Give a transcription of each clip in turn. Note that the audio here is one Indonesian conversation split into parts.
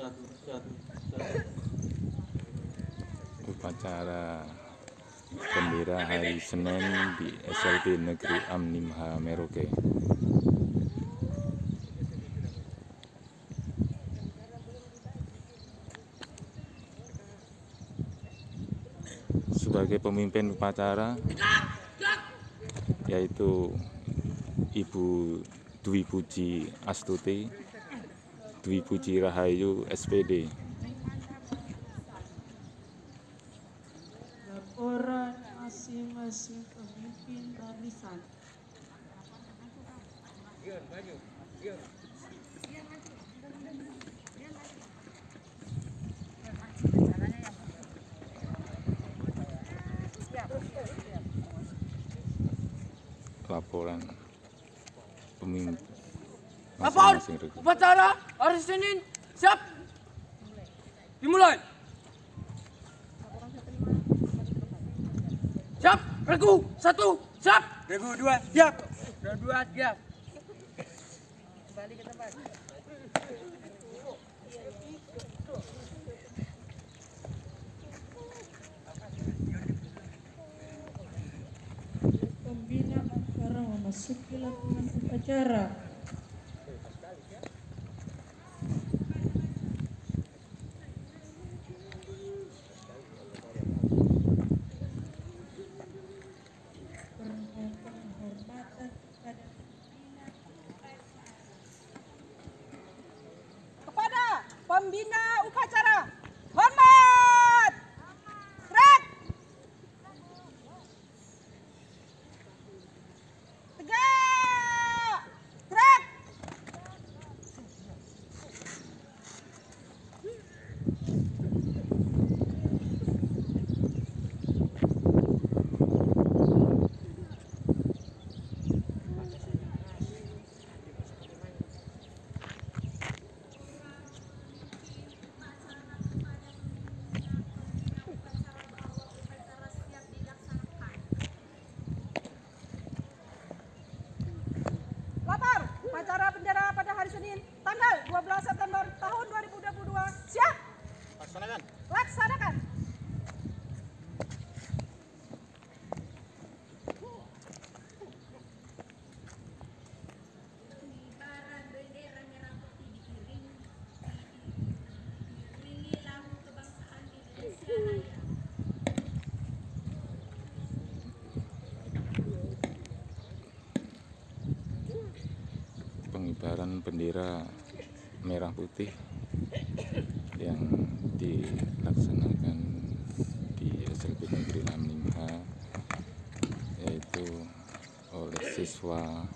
Upacara bendera hari Senin di SLB Negeri Amnimha Merauke. Sebagai pemimpin upacara yaitu Ibu Dwi Puji Astuti, Dwi Puji Rahayu SPD. Laporan masing-masing pemimpin barisan. Laporan pemimpin Lapor masing-masing regu. upacara hari Senin siap dimulai. Siap, regu 1 siap, regu 2 siap, regu 2 siap. Kembali ke tempat. Pembina acara memasuki lapangan upacara. Penghormatan kepada pembina upacara. Hormat! Gerak! Tegak! Gerak! Lapor upacara bendera pada hari Senin tanggal 12 September tahun 2022. Siap? Laksanakan. Laksanakan. Pengibaran bendera merah putih diiringi lagu kebangsaan Indonesia Raya. Pengibaran bendera merah putih yang dilaksanakan di SLB Negeri Amnimha, yaitu oleh siswa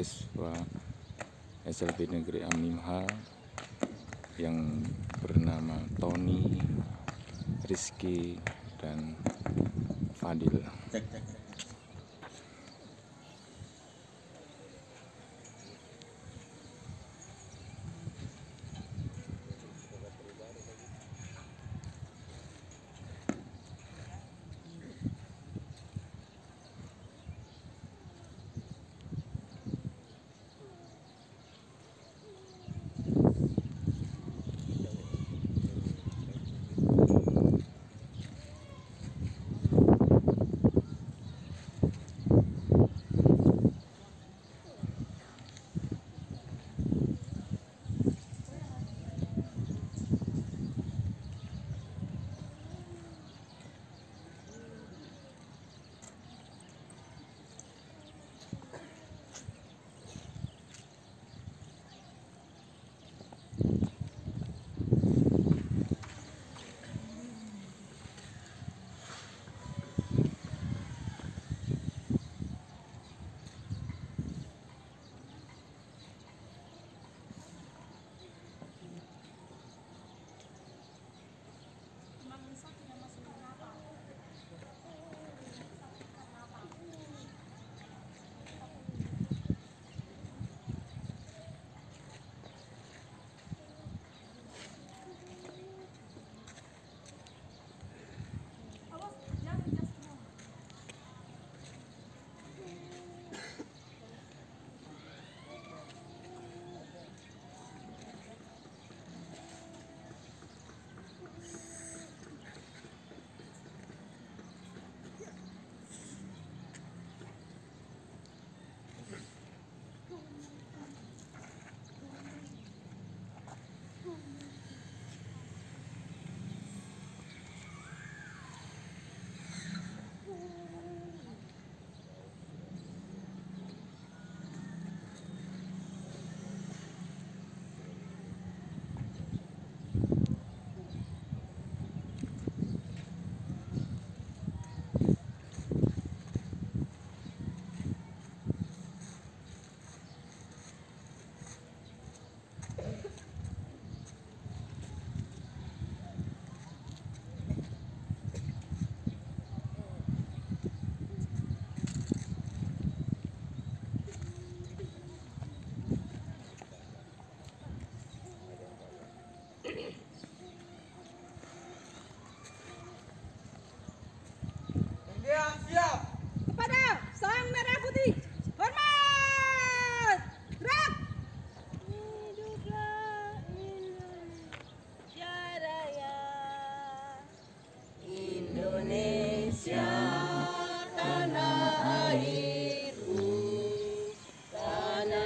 SLB Negeri Amnimha yang bernama Tony, Rizky, dan Fadil.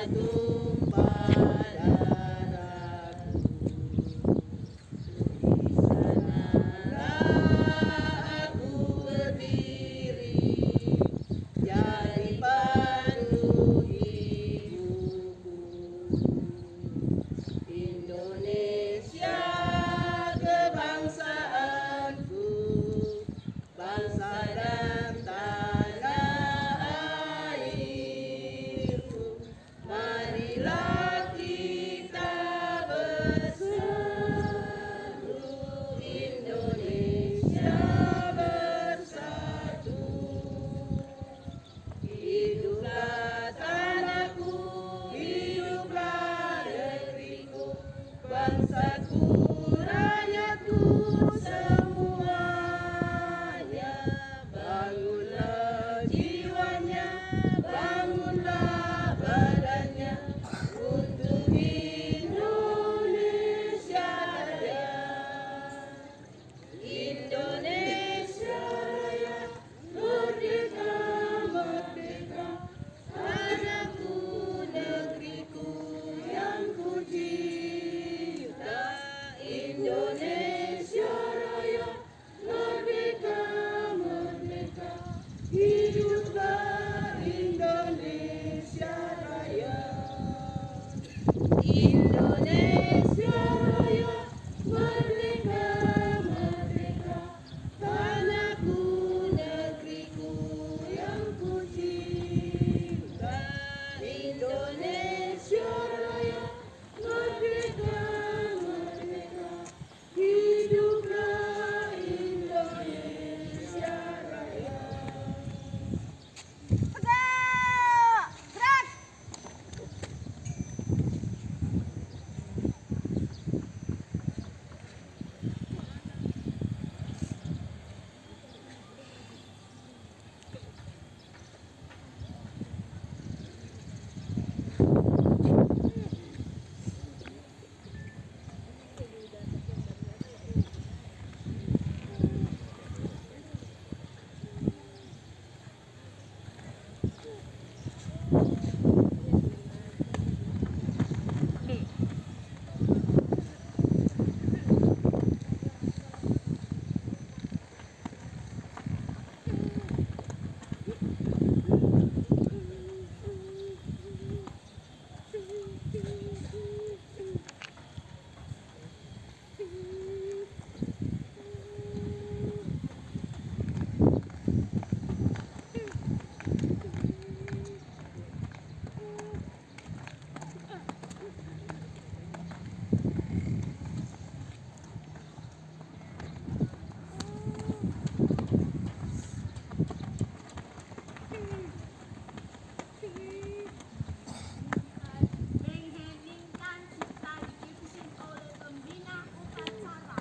Mengheningkan cipta dipimpin oleh pembina upacara.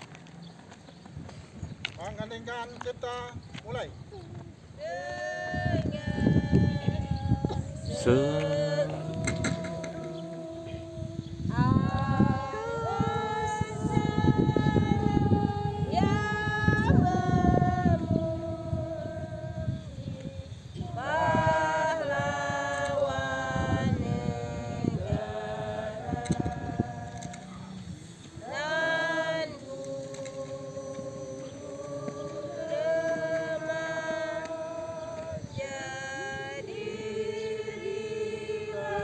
Mengheningkan cipta, mulai. Jadi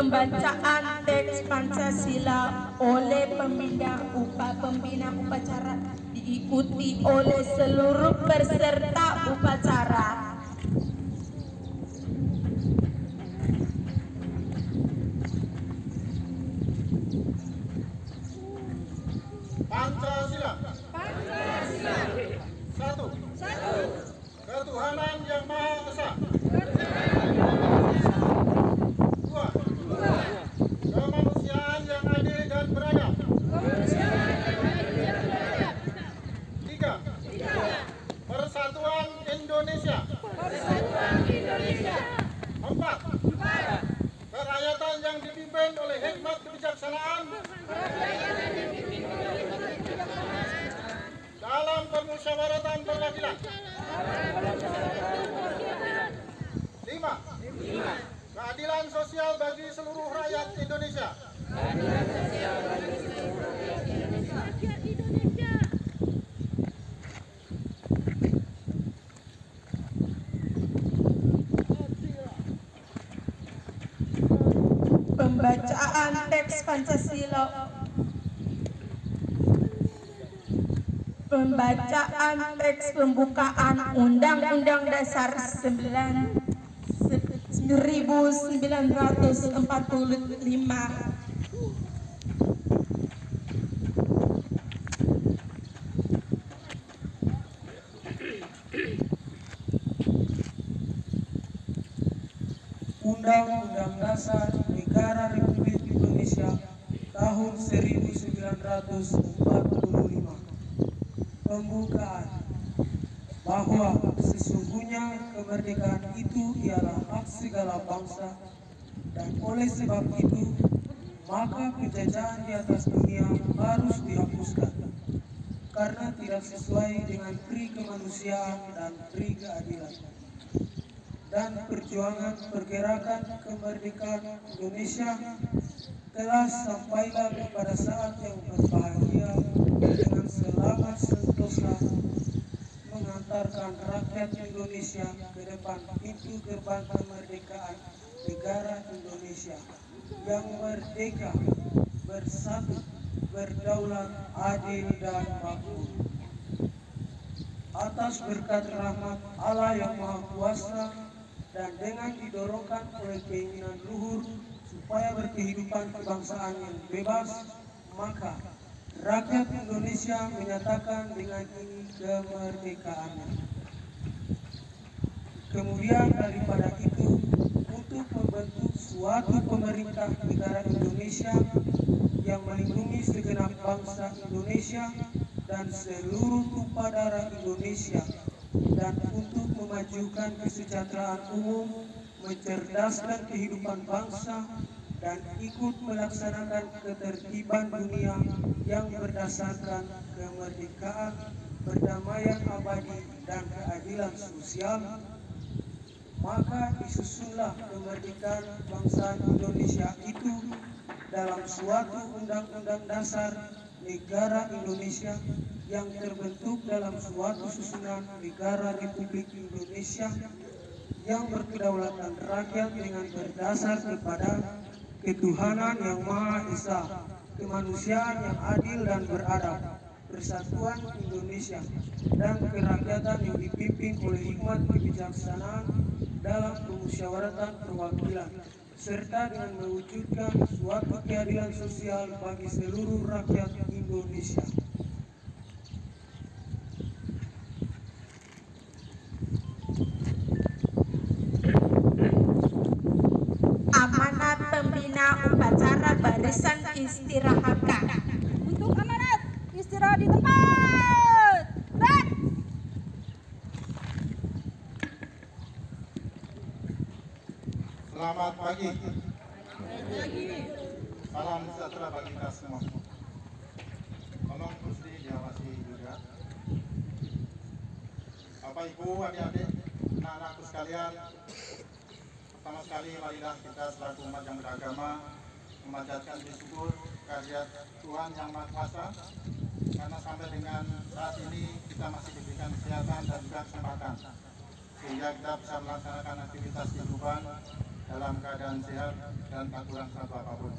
Pembacaan teks Pancasila oleh pembina upacara diikuti oleh seluruh peserta upacara. Pancasila. Satu. Ketuhanan Yang Maha Esa. Dua. Kemanusiaan yang adil dan beradab. Tiga. Persatuan Indonesia. Empat. Kerakyatan yang dipimpin oleh hikmat kebijaksanaan dalam permusyawaratan perwakilan. 5. Keadilan sosial bagi seluruh rakyat Indonesia. Pembacaan teks Pancasila. Pembacaan teks pembukaan Undang-Undang Dasar 1945. Undang-Undang Dasar Negara Republik Indonesia tahun 1945. Pembukaan. Bahwa sesungguhnya kemerdekaan itu ialah hak segala bangsa, dan oleh sebab itu maka penjajahan di atas dunia harus dihapuskan karena tidak sesuai dengan pri kemanusiaan dan pri keadilan. Dan perjuangan pergerakan kemerdekaan Indonesia telah sampailah kepada saat yang berbahagia dengan selamat sentosa mengantarkan rakyat Indonesia ke depan pintu gerbang kemerdekaan negara Indonesia yang merdeka, bersatu, berdaulat, adil dan makmur. Atas berkat rahmat Allah yang Maha Kuasa dan dengan didorongkan oleh keinginan luhur supaya berkehidupan kebangsaan yang bebas, maka rakyat Indonesia menyatakan dengan ini kemerdekaannya. Kemudian daripada itu, untuk membentuk suatu pemerintah negara Indonesia yang melindungi segenap bangsa Indonesia dan seluruh tumpah darah Indonesia, dan untuk memajukan kesejahteraan umum, mencerdaskan kehidupan bangsa, dan ikut melaksanakan ketertiban dunia yang berdasarkan kemerdekaan, perdamaian abadi, dan keadilan sosial, maka disusunlah kemerdekaan bangsa Indonesia itu dalam suatu undang-undang dasar negara Indonesia yang terbentuk dalam suatu susunan negara Republik Indonesia yang berkedaulatan rakyat dengan berdasar kepada ketuhanan yang Maha Esa, kemanusiaan yang adil dan beradab, persatuan Indonesia, dan kerakyatan yang dipimpin oleh hikmat kebijaksanaan dalam permusyawaratan perwakilan, serta dengan mewujudkan suatu keadilan sosial bagi seluruh rakyat Indonesia. Amanat pembina upacara barisan istirahatkan. Untuk amanat, istirahat di tempat. Gerak. Selamat pagi. Salam sejahtera bagi kita semua. Tolong mesti diawasi juga. Bapak Ibu, adik-adik, anak-anakku sekalian, pertama sekali marilah kita selaku umat yang beragama memanjatkan syukur kehadirat Tuhan Yang Maha Kuasa, karena sampai dengan saat ini kita masih diberikan kesehatan dan juga kesempatan sehingga kita bisa melaksanakan aktivitas kehidupan dalam keadaan sehat dan tak kurang satu apapun.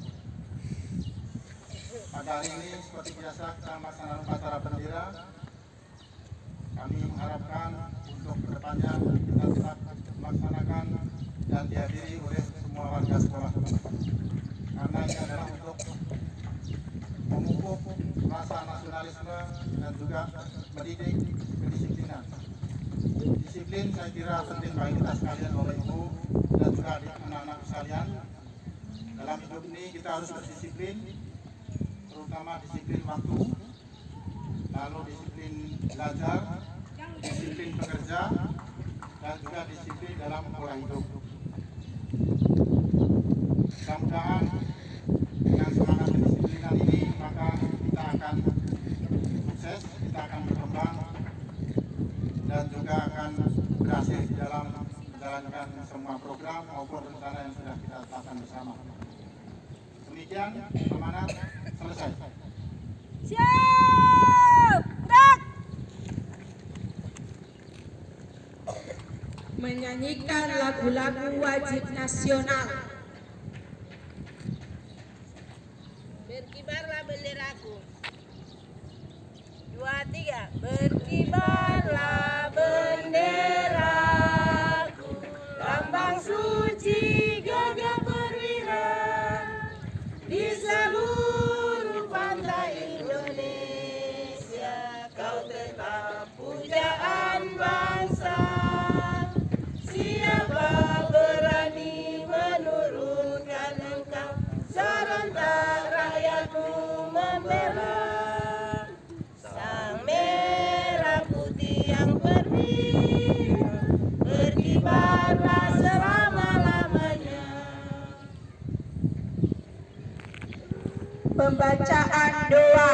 Pada hari ini seperti biasa kita melaksanakan upacara bendera. Kami mengharapkan untuk kedepannya kita tetap melaksanakan dan dihadiri oleh semua warga sekolah. Karena ini adalah untuk memupuk rasa nasionalisme dan juga mendidik kedisiplinan. Disiplin saya kira penting bagi kita sekalian, Bapak Ibu dan juga anak-anak sekalian. Dalam hidup ini kita harus berdisiplin, terutama disiplin waktu, lalu disiplin belajar, disiplin bekerja, dan juga disiplin dalam pola hidup. Mudah-mudahan dengan semangat kedisiplinan ini maka kita akan sukses, kita akan berkembang dan juga akan berhasil di dalam menjalankan semua program maupun rencana yang sudah kita tetapkan bersama. Demikian, amanat selesai. Siap! Gerak! Menyanyikan lagu-lagu wajib nasional. Berkibarlah benderaku. 2, 3. Berkibarlah benderaku, lambang suci gagah perwira di seluruh pantai Indonesia. Kau tetap pujaan bangsa. Siapa berani menurunkan engkau, serentak rakyatku membela. Sang merah putih yang perwira, berkibarlah selama-lamanya. Pembacaan doa.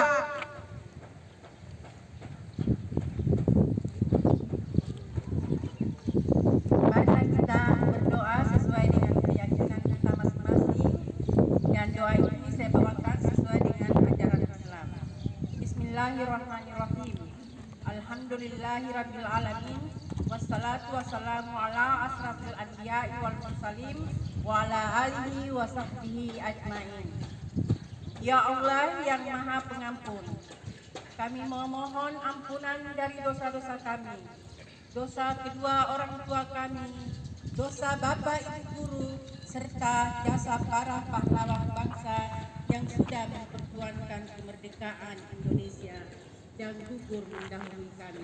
Mari kita berdoa sesuai dengan keyakinan kita masing-masing, dan doa ini saya bawakan sesuai dengan ajaran Islam. Bismillahirrahmanirrahim. Alhamdulillahirabbil alamin, wassalatu wassalamu ala asrafil anbiya'i wal mursalin wa ala alihi wa sahbihi ajmain. Ya Allah yang Maha Pengampun, kami memohon ampunan dari dosa-dosa kami, dosa kedua orang tua kami, dosa bapak ibu guru, serta jasa para pahlawan bangsa yang sudah memperjuangkan kemerdekaan Indonesia dan gugur mendahului kami.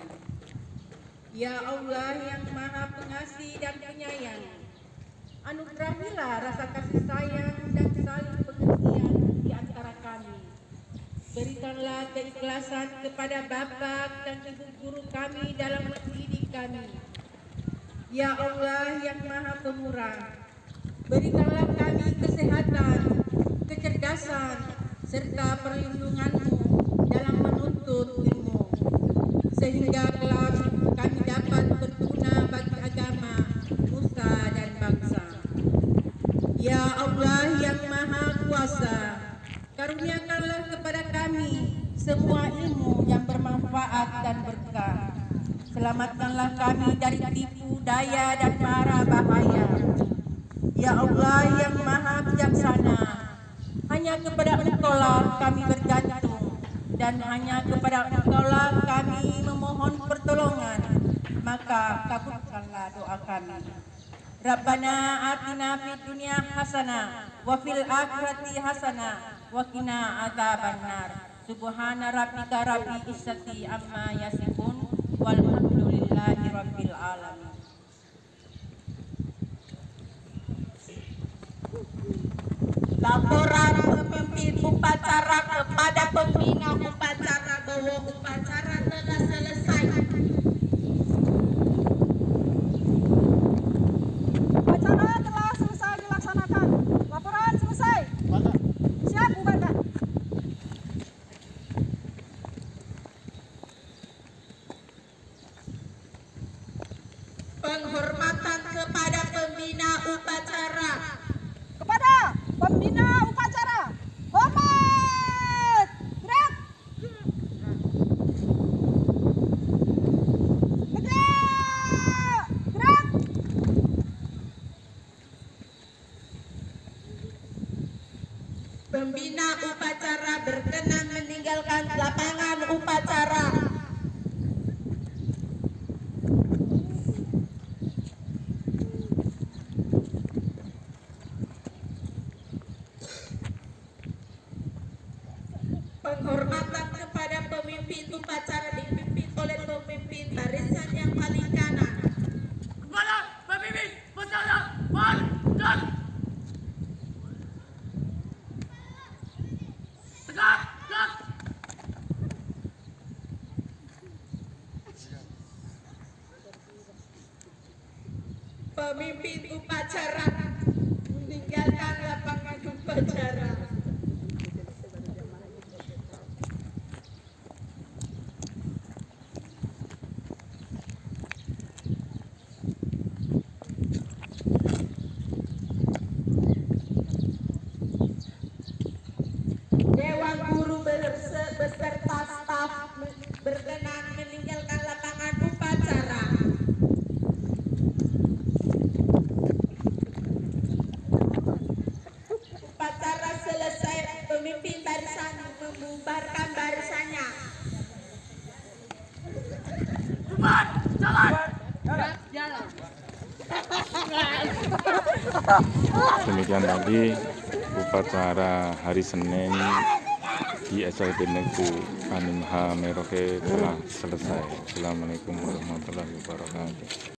Ya Allah yang Maha Pengasih dan Penyayang, anugerahilah rasa kasih sayang dan saling pengertian di antara kami. Berikanlah keikhlasan kepada bapak dan ibu guru kami dalam mendidik kami. Ya Allah yang Maha Pemurah, berikanlah kami kesehatan, kecerdasan, serta perlindungan-Mu dalam menuntut ilmu, sehingga kelak kami dapat berguna bagi agama, nusa dan bangsa. Ya Allah yang Maha Kuasa, karuniakanlah kepada kami semua ilmu yang bermanfaat dan berkah. Selamatkanlah kami dari tipu daya dan mara bahaya. Ya Allah yang Maha Bijaksana, hanya kepada Engkau-lah kami bergantung, dan hanya kepada Engkau-lah kami memohon pertolongan. Maka kabulkanlah doa kami. Rabbana atina fid dunya hasanah wa fil akhirati hasanah wa qina adzabannar. Subhana rabbika rabbil izzati amma yasifun walhamdulillahi rabbil alamin. Laporan pemimpin upacara kepada pembina upacara bahwa upacara telah selesai. Upacara telah selesai dilaksanakan. Laporan selesai. Siap, bubarkan. Penghormatan kepada pembina upacara. Kepada pembina upacara, hormat. Gerak. Pembina upacara berkenan meninggalkan lapangan upacara. Penghormatan kepada pemimpin upacara dipimpin oleh pemimpin barisan yang paling kanan. Kepada pemimpin upacara barisan. Tegak, tegak. Pemimpin upacara meninggalkan lapangan upacara. Dewan Guru beserta staf berkenan meninggalkan lapangan upacara. Upacara selesai, pemimpin barisan membubarkan barisannya. Bubar, jalan. Demikian tadi upacara hari Senin di SLB Negeri Animha Merauke telah selesai. Assalamualaikum warahmatullahi wabarakatuh.